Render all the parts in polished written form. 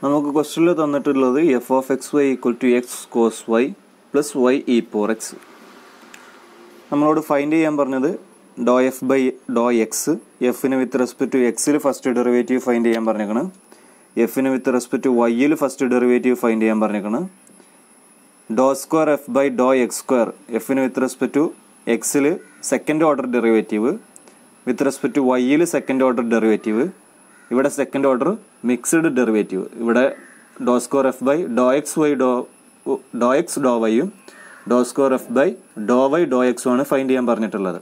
നമുക്ക് ക്വസ്റ്റ്യനിൽ തന്നിട്ടുള്ളത് f of x y equal to x cos y plus y e power x. നമ്മളോട് find ചെയ്യാൻ പറഞ്ഞത് do f by do x. എഫിന് വിത്ത് റെസ്പെക്ട് ടു എക്സിൽ ഫസ്റ്റ് ഡെറിവേറ്റീവ് ഫൈൻഡ് ചെയ്യാൻ പറഞ്ഞേക്കണം. എഫിന് വിത്ത് റെസ്പെക്ട് ടു വൈയിൽ ഫസ്റ്റ് ഡെറിവേറ്റീവ് ഫൈൻഡ് ചെയ്യാൻ പറഞ്ഞേക്കണം. Do square f by do x square. എഫിന് വിത്ത് റെസ്പെക്ട് ടു എക്സിൽ second order derivative, with respect to വൈയിൽ സെക്കൻഡ് ഓർഡർ ഡെറിവേറ്റീവ്. ഇവിടെ സെക്കൻഡ് ഓർഡർ മിക്സ്ഡ് ഡെറിവേറ്റീവ്. ഇവിടെ do square f by do x y do x do വൈയും do square f by do y do എക്സും ആണ് find ചെയ്യാൻ പറഞ്ഞിട്ടുള്ളത്.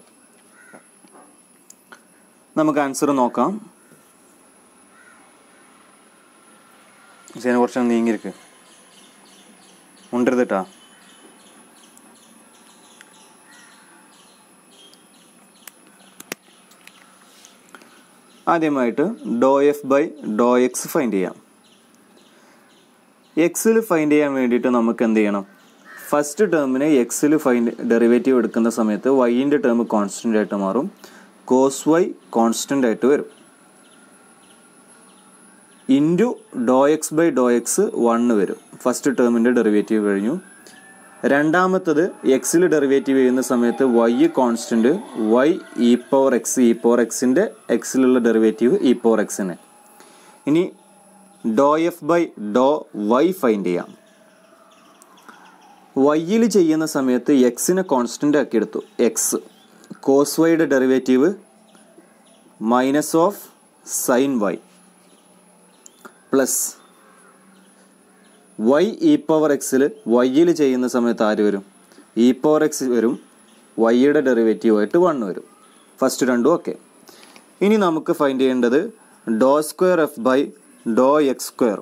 നമുക്ക് answer നോക്കാം. കുറച്ച് നീങ്ങിയിരിക്ക് ഉണ്ടരുതട്ടാ. ആദ്യമായിട്ട് do f by do x find ചെയ്യാം. എക്സിൽ ഫൈൻഡ് ചെയ്യാൻ വേണ്ടിയിട്ട് നമുക്ക് എന്ത് ചെയ്യണം? ഫസ്റ്റ് ടേമിന് എക്സിൽ ഡെറിവേറ്റീവ് എടുക്കുന്ന സമയത്ത് വൈൻ്റെ ടേം കോൺസ്റ്റൻ്റ് ആയിട്ട് മാറും, കോസ് വൈ കോൺസ്റ്റൻ്റ് ആയിട്ട് വരും. Into do x by do x 1 വരും. ഫസ്റ്റ് ടേമിൻ്റെ ഡെറിവേറ്റീവ് കഴിഞ്ഞു. രണ്ടാമത്തത് എക്സിൽ ഡെറിവേറ്റീവ് ചെയ്യുന്ന സമയത്ത് y constant, y e power എക്സിൻ്റെ എക്സിലുള്ള ഡെറിവേറ്റീവ് ഇ പവർ എക്സിന്. ഇനി do f by do y find ചെയ്യാം. വൈയിൽ ചെയ്യുന്ന സമയത്ത് എക്സിനെ കോൺസ്റ്റൻ്റ് ആക്കി എടുത്തു. എക്സ് കോസ് വൈയുടെ derivative minus of sine y plus y e power എക്സിൽ വൈയിൽ ചെയ്യുന്ന സമയത്ത് ആര് വരും? ഇ പവർ എക്സ് വരും. വൈയുടെ ഡെറിവേറ്റീവായിട്ട് 1 വരും. ഫസ്റ്റ് രണ്ടും ഓക്കെ. ഇനി നമുക്ക് ഫൈൻഡ് ചെയ്യേണ്ടത് do square f by do x square.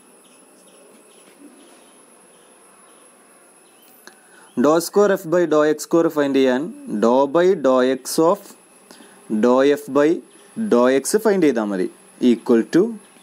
Do square f by do x square find ചെയ്യാൻ do by do x of do f by do x find ചെയ്താൽ മതി. Equal to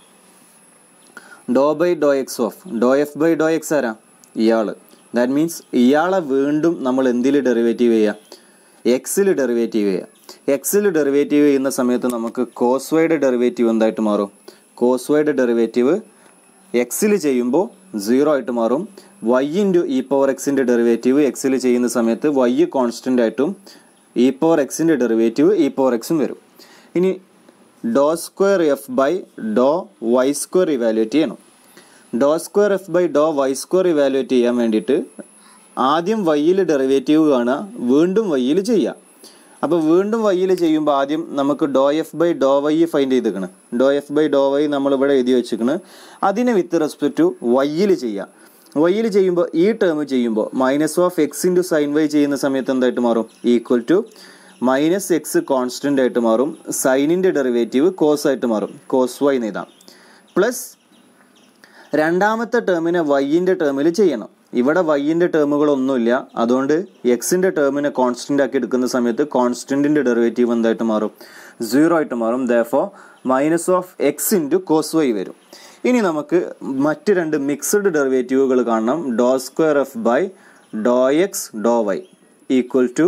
do by do x of do f by do x ആരാ? ഇയാൾ. That means ഇയാളെ വീണ്ടും നമ്മൾ എന്തിൽ derivative ചെയ്യുക? എക്സിൽ ഡെറിവേറ്റീവ് ചെയ്യുക. എക്സിൽ ഡെറിവേറ്റീവ് ചെയ്യുന്ന സമയത്ത് നമുക്ക് കോസ് വൈയുടെ ഡെറിവേറ്റീവ് എന്തായിട്ട് മാറും? കോസ് വൈയുടെ ഡെറിവേറ്റീവ് എക്സിൽ ചെയ്യുമ്പോൾ 0 ആയിട്ട് മാറും. വൈ ഇൻറ്റു ഇ പവർ എക്സിൻ്റെ ഡെറിവേറ്റീവ് എക്സിൽ ചെയ്യുന്ന സമയത്ത് വൈ കോൺസ്റ്റൻ്റ് ആയിട്ടും ഇ പവർ എക്സിൻ്റെ ഡെറിവേറ്റീവ് ഇ പവർ എക്സും വരും. ഇനി do square f by do y square evaluate ചെയ്യണം. Do square f by do y square evaluate ചെയ്യാൻ വേണ്ടിയിട്ട് ആദ്യം വൈയിൽ ഡെറിവേറ്റീവ് കാണുക, വീണ്ടും വൈയിൽ ചെയ്യുക. അപ്പോൾ വീണ്ടും വൈയിൽ ചെയ്യുമ്പോൾ ആദ്യം നമുക്ക് do f by do y find ചെയ്തിരിക്കണം. Do f by do y നമ്മളിവിടെ എഴുതി വെച്ചിരിക്കണം. അതിനെ വിത്ത് റെസ്പെക്ട് ടു വൈയിൽ ചെയ്യുക. വൈയിൽ ചെയ്യുമ്പോൾ ഈ ടേം ചെയ്യുമ്പോൾ minus of x into sine y ചെയ്യുന്ന സമയത്ത് എന്തായിട്ട് മാറും? Equal to minus x constant ആയിട്ട് മാറും. സൈനിൻ്റെ ഡെറിവേറ്റീവ് കോസ് ആയിട്ട് മാറും. കോസ് വൈ എന്ന് എഴുതാം. പ്ലസ് രണ്ടാമത്തെ ടേമിനെ വൈൻ്റെ ടേമിൽ ചെയ്യണം. ഇവിടെ വൈൻ്റെ ടേമുകളൊന്നുമില്ല. അതുകൊണ്ട് എക്സിൻ്റെ ടേമിനെ കോൺസ്റ്റൻ്റ് ആക്കി എടുക്കുന്ന സമയത്ത് കോൺസ്റ്റൻറ്റിൻ്റെ ഡെറിവേറ്റീവ് എന്തായിട്ട് മാറും? 0 ആയിട്ട് മാറും. Therefore minus of x into cos y വരും. ഇനി നമുക്ക് മറ്റ് രണ്ട് മിക്സ്ഡ് ഡെറിവേറ്റീവുകൾ കാണണം. Do square f by do x do y equal to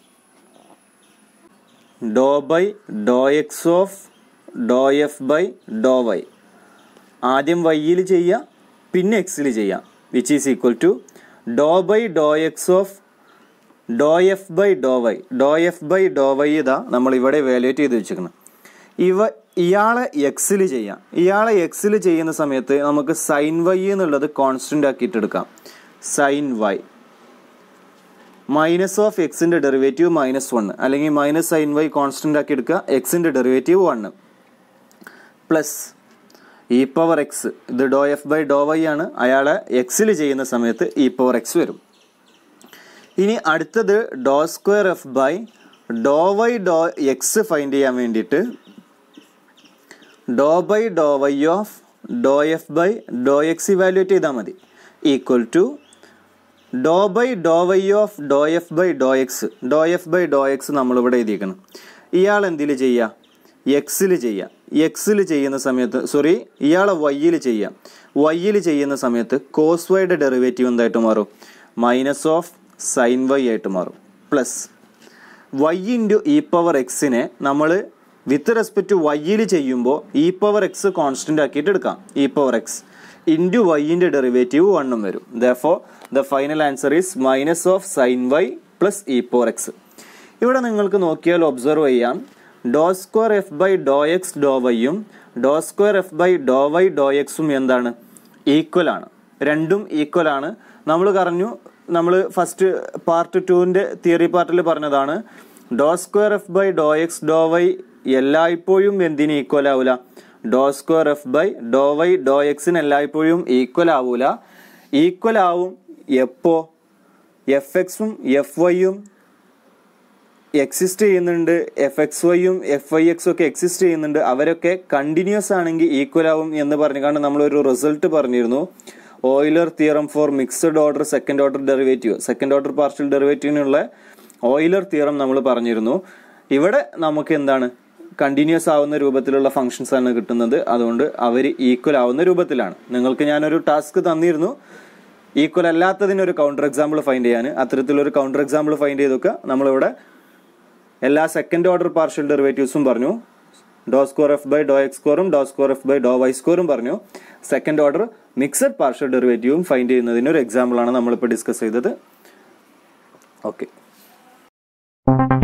do by do x of do f by do y. ആദ്യം വൈയിൽ ചെയ്യുക, പിന്നെ എക്സിൽ ചെയ്യാം. Which is equal to do by do x of do f by do y. Do f by do y ഇതാ നമ്മൾ ഇവിടെ valuate ചെയ്ത് വെച്ചിരിക്കണം. ഇയാളെ എക്സിൽ ചെയ്യാം. ഇയാളെ എക്സിൽ ചെയ്യുന്ന സമയത്ത് നമുക്ക് സൈൻ വൈ എന്നുള്ളത് കോൺസ്റ്റൻ്റ് ആക്കിയിട്ട് എടുക്കാം. സൈൻ വൈ മൈനസ് ഓഫ് എക്സിൻ്റെ ഡെറിവേറ്റീവ് -1 അല്ലെങ്കിൽ മൈനസ് സൈൻ വൈ കോൺസ്റ്റൻ്റ് ആക്കി എടുക്കുക. എക്സിൻ്റെ derivative 1 plus e power x. ഇത് do f by do y ആണ്. അയാളെ എക്സിൽ ചെയ്യുന്ന സമയത്ത് ഇ പവർ എക്സ് വരും. ഇനി അടുത്തത് do square f by do y do x find ചെയ്യാൻ വേണ്ടിയിട്ട് do by do y of do f by do x evaluate ചെയ്താൽ മതി. Equal to do by do y of do f by do x. Do f by do x നമ്മളിവിടെ എഴുതിയിരിക്കണം. ഇയാൾ എന്തിൽ ചെയ്യുക? എക്സിൽ ചെയ്യുക. എക്സിൽ ചെയ്യുന്ന സമയത്ത് ഇയാളെ വൈയിൽ ചെയ്യാം. വൈയിൽ ചെയ്യുന്ന സമയത്ത് കോസ് വൈയുടെ ഡെറിവേറ്റീവ് എന്തായിട്ട് മാറും? മൈനസ് ഓഫ് സൈൻ വൈ ആയിട്ട് മാറും. Plus y into e power എക്സിനെ നമ്മൾ വിത്ത് റെസ്പെക്ട് ടു വൈയിൽ ചെയ്യുമ്പോൾ ഇ പവർ എക്സ് കോൺസ്റ്റൻ്റ് ആക്കിയിട്ട് എടുക്കാം. ഇ പവർ എക്സ് ഇൻറ്റു വൈൻ്റെ ഡെറിവേറ്റീവ് 1 വരും. Therefore the final answer is minus of sine y plus e power x. ഇവിടെ നിങ്ങൾക്ക് നോക്കിയാൽ ഒബ്സർവ് ചെയ്യാം, do square f by do x do വൈയും do square f by do y do എക്സും എന്താണ്? Equal ആണ്. രണ്ടും ഈക്വൽ ആണ്. നമ്മൾ ഫസ്റ്റ് പാർട്ട് 2ന്റെ തിയറി പാർട്ടിൽ പറഞ്ഞതാണ്, do square f by do x do y എല്ലായ്പ്പോഴും എന്തിന് ഈക്വൽ ആവൂല? Do square f by do y do എക്സിന് എല്ലായ്പ്പോഴും ഈക്വൽ ആവൂല. ഈക്വൽ ആവും എപ്പോ? എഫ് എക്സും എഫ് വൈയും എക്സിസ്റ്റ് ചെയ്യുന്നുണ്ട്, എഫ് എക്സ് വൈയും എഫ് വൈ എക്സും ഒക്കെ എക്സിസ്റ്റ് ചെയ്യുന്നുണ്ട്, അവരൊക്കെ കണ്ടിന്യൂസ് ആണെങ്കിൽ ഈക്വൽ ആവും എന്ന് പറഞ്ഞുകൊണ്ട് നമ്മളൊരു റിസൾട്ട് പറഞ്ഞിരുന്നു. Euler theorem for mixed order second order derivative, second order partial ഡെറിവേറ്റീവിനുള്ള ഓയിലർ തിയറം നമ്മൾ പറഞ്ഞിരുന്നു. ഇവിടെ നമുക്ക് എന്താണ്? കണ്ടിന്യൂസ് ആവുന്ന രൂപത്തിലുള്ള ഫങ്ഷൻസ് ആണ് കിട്ടുന്നത്. അതുകൊണ്ട് അവർ ഈക്വൽ ആവുന്ന രൂപത്തിലാണ്. നിങ്ങൾക്ക് ഞാനൊരു ടാസ്ക് തന്നിരുന്നു, ഈക്വൽ അല്ലാത്തതിനൊരു കൗണ്ടർ എക്സാമ്പിൾ ഫൈൻഡ് ചെയ്യാൻ. അത്തരത്തിലൊരു കൗണ്ടർ എക്സാമ്പിൾ ഫൈൻഡ് ചെയ്തൊക്കെ നമ്മളിവിടെ എല്ലാ സെക്കൻഡ് ഓർഡർ പാർഷ്യൽ ഡെറിവേറ്റീവ്സും പറഞ്ഞു. Do square f by do x സ്ക്വയറും do square f by do y സ്ക്വയറും പറഞ്ഞു. സെക്കൻഡ് ഓർഡർ മിക്സഡ് പാർഷ്യൽ ഡെറിവേറ്റീവും ഫൈൻഡ് ചെയ്യുന്നതിന് ഒരു എക്സാമ്പിളാണ് നമ്മളിപ്പോൾ ഡിസ്കസ് ചെയ്തത്. ഓക്കെ.